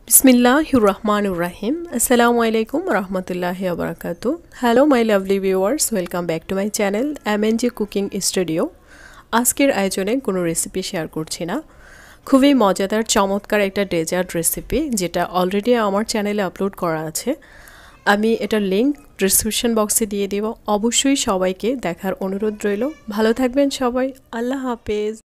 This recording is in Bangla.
Bismillahirrahmanirrahim. Assalamualaikum warahmatullahi wabarakatuh. Hello my lovely viewers, welcome back to my channel MNG Cooking Studio. আজকের আয়োজনে কোনো রেসিপি শেয়ার করছি না। খুবই মজাদার চমৎকার একটা ডেজার্ট রেসিপি যেটা অলরেডি আমার চ্যানেলে আপলোড করা আছে। আমি এটার লিংক ডেসক্রিপশন বক্সে দিয়ে দেব। অবশ্যই সবাইকে দেখার অনুরোধ রইল। ভালো থাকবেন সবাই। আল্লাহ হাফেজ।